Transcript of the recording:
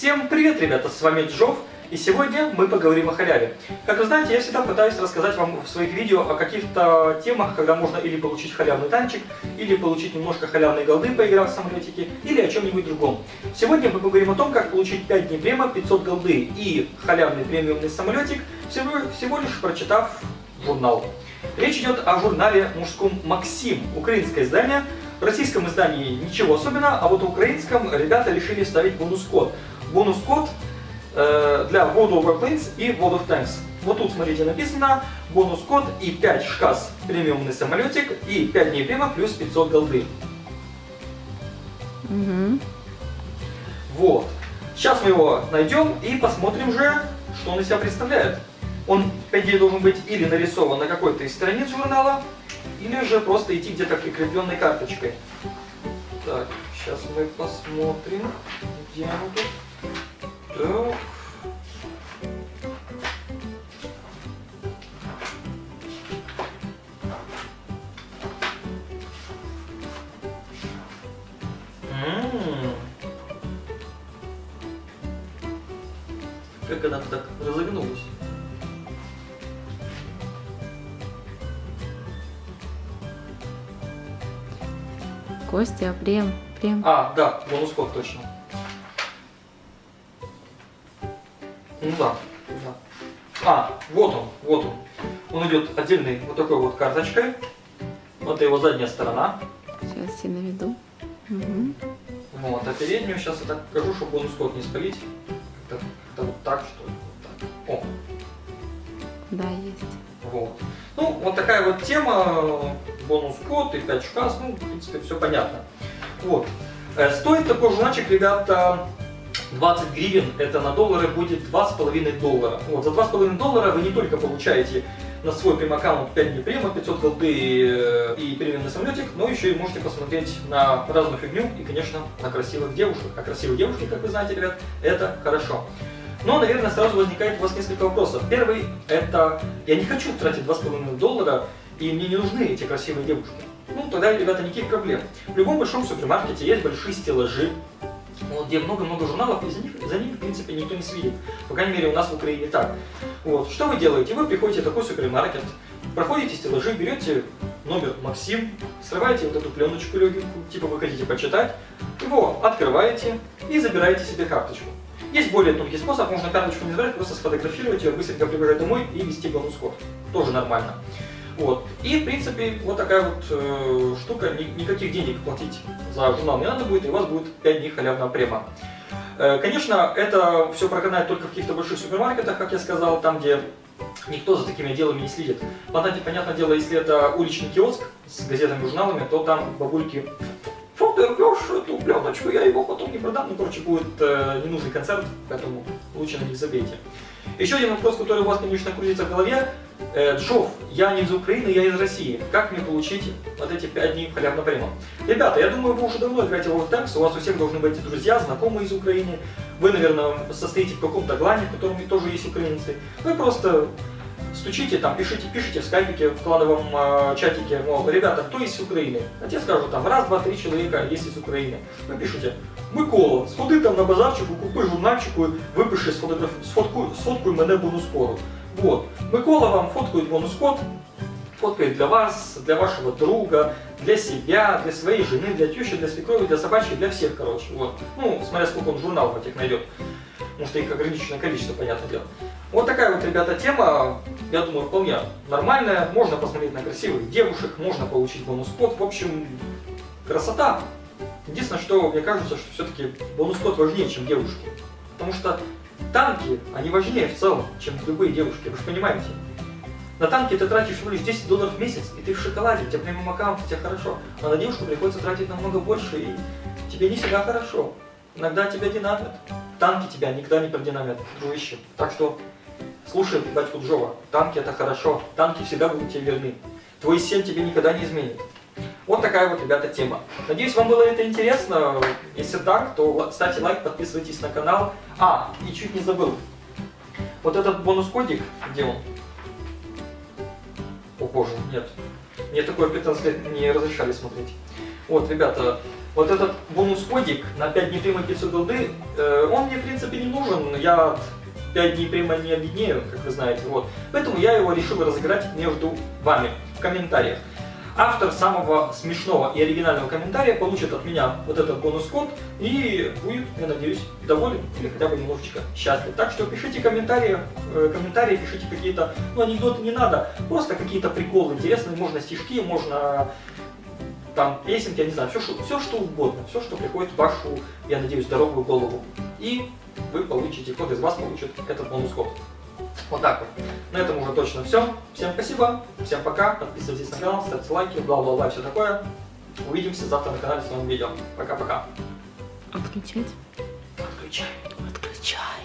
Всем привет, ребята, с вами Джов, и сегодня мы поговорим о халяве. Как вы знаете, я всегда пытаюсь рассказать вам в своих видео о каких-то темах, когда можно или получить халявный танчик, или получить немножко халявной голды, поиграв в самолетики, или о чем-нибудь другом. Сегодня мы поговорим о том, как получить 5 дней према, 500 голды и халявный премиумный самолетик, всего лишь прочитав журнал. Речь идет о журнале мужском «Максим», украинское издание. В российском издании ничего особенного, а вот в украинском ребята решили вставить бонус-код. Бонус-код для World of Warplanes и World of Tanks. Вот тут, смотрите, написано бонус-код и 5 шкас премиумный самолетик и 5 дней према плюс 500 голды. Вот. Сейчас мы его найдем и посмотрим же, что он из себя представляет. Он, по идее, должен быть или нарисован на какой-то из страниц журнала, или же просто идти где-то прикрепленной карточкой. Так, сейчас мы посмотрим, где он тут. Так. Как она так разогнулась? Костя, прем. А, да, бонус-код точно. Ну да. А, вот он. Он идет отдельной вот такой вот карточкой. Вот это его задняя сторона. Сейчас я наведу. Вот, а переднюю сейчас я так покажу, чтобы бонус-код не спалить. Как-то вот так, что ли. Вот так. О. Да, есть. Вот. Ну, вот такая вот тема, бонус-код и 5 шкас, ну, в принципе, все понятно. Вот. Стоит такой журнальчик, ребята, 20 гривен, это на доллары будет $2,5. Вот, за $2,5 вы не только получаете на свой прем-аккаунт 5 дней према, 500 голды и премиумный самолетик, но еще и можете посмотреть на разную фигню и, конечно, на красивых девушек. А красивые девушки, как вы знаете, ребят, это хорошо. Но, наверное, сразу возникает у вас несколько вопросов. Первый – это я не хочу тратить $2,5, и мне не нужны эти красивые девушки. Ну, тогда, ребята, никаких проблем. В любом большом супермаркете есть большие стеллажи, вот, где много-много журналов, и за ними, в принципе, никто не следит. По крайней мере, у нас в Украине так. Вот. Что вы делаете? Вы приходите в такой супермаркет, проходите стеллажи, берете номер Максим, срываете вот эту пленочку легенькую, типа вы хотите почитать, его открываете и забираете себе карточку. Есть более тонкий способ, можно карточку не забирать, просто сфотографировать ее, быстренько прибежать домой и ввести бонус-код. Тоже нормально. Вот. И, в принципе, вот такая вот штука, никаких денег платить за журнал не надо будет, и у вас будет 5 дней халявного према. Конечно, это все проканает только в каких-то больших супермаркетах, как я сказал, там, где никто за такими делами не следит. Понятное дело, если это уличный киоск с газетами и журналами, то там бабульки: что ты рвешь эту пленочку, я его потом не продам. Ну, короче, будет ненужный концерт, поэтому лучше на них забейте. Еще один вопрос, который у вас, конечно, крутится в голове. Джов, я не из Украины, я из России. Как мне получить вот эти 5 дней халявного према? Ребята, я думаю, вы уже давно играете в World of Tanks, у вас у всех должны быть друзья, знакомые из Украины. Вы, наверное, состоите в каком-то клане, в котором тоже есть украинцы. Вы просто стучите там, пишите в скайпике, в клановом чатике, мол, ребята, кто из Украины? А те скажут там, раз, два, три человека есть из Украины. Вы пишете: Микола, сходи там на базарчику, купи журнальчику, випиши, сфоткуй мене бонус-коду. Вот. Микола вам фоткает бонус-код, фоткает для вас, для вашего друга, для себя, для своей жены, для тещи, для свекрови, для собачки, для всех, короче. Вот. Ну, смотря сколько он журналов этих найдет. Потому что их ограниченное количество, понятное дело. Вот такая вот, ребята, тема, я думаю, вполне нормальная. Можно посмотреть на красивых девушек, можно получить бонус-код. В общем, красота. Единственное, что мне кажется, что все-таки бонус-код важнее, чем девушки. Потому что танки, они важнее в целом, чем любые девушки, вы же понимаете. На танки ты тратишь всего лишь $10 в месяц, и ты в шоколаде, у тебя премиум аккаунт, тебе хорошо. А на девушку приходится тратить намного больше, и тебе не всегда хорошо. Иногда тебя динамят. Танки тебя никогда не продинамят, дружище. Так что слушай батьку Джова, танки это хорошо, танки всегда будут тебе верны. Твой сен тебе никогда не изменит. Вот такая вот, ребята, тема. Надеюсь, вам было это интересно. Если так, то ставьте лайк, подписывайтесь на канал. А, и чуть не забыл. Вот этот бонус-кодик, где он? О боже, нет. Мне такое 15 лет не разрешали смотреть. Вот, ребята, вот этот бонус-кодик на 5 дней прима 500 голды, он мне в принципе не нужен, я 5 дней прима не обеднею, как вы знаете, вот. Поэтому я его решил разыграть между вами в комментариях. Автор самого смешного и оригинального комментария получит от меня вот этот бонус-код и будет, я надеюсь, доволен или хотя бы немножечко счастлив. Так что пишите комментарии, пишите какие-то, ну, анекдоты не надо, просто какие-то приколы интересные, можно стишки, можно там песенки, я не знаю, все что угодно, все, что приходит в вашу, я надеюсь, здоровую голову. И вы получите, кто-то из вас получит этот бонус-код. Вот так вот. На этом уже точно все. Всем спасибо, всем пока, подписывайтесь на канал, ставьте лайки, бла-бла-бла, все такое. Увидимся завтра на канале с новым видео. Пока-пока. Отключать? Отключай. Отключай.